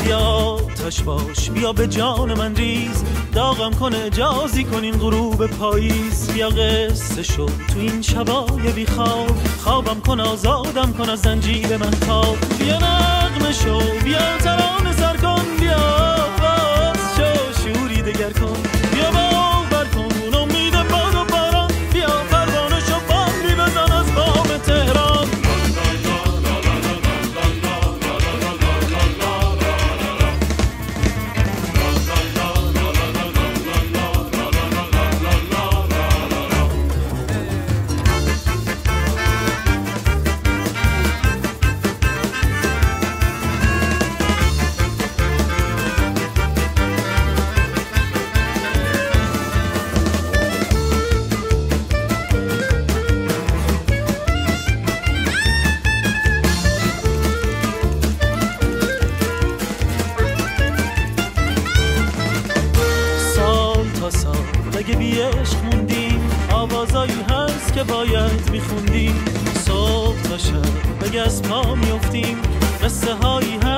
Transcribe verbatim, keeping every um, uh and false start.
بیا آتش باش، بیا به جان من ریز، داغم کن اجازی کن این غروب پاییز. بیا قصه شو تو این شبای بی خواب، خوابم کن آزادم کن از زنجیر من تاب. بیا نغمه شو، بیا ترانه سر کن، بیا باز شو شوری دگر کن. بیا باور کن امید باد و باران، بیا پروانه شو بانگی بزن از بام تهران. اگه بی عشق موندیم آوازایی هست که باید میخوندیم. صبح تا شب اگه از پا میفتیم قصه هایی هست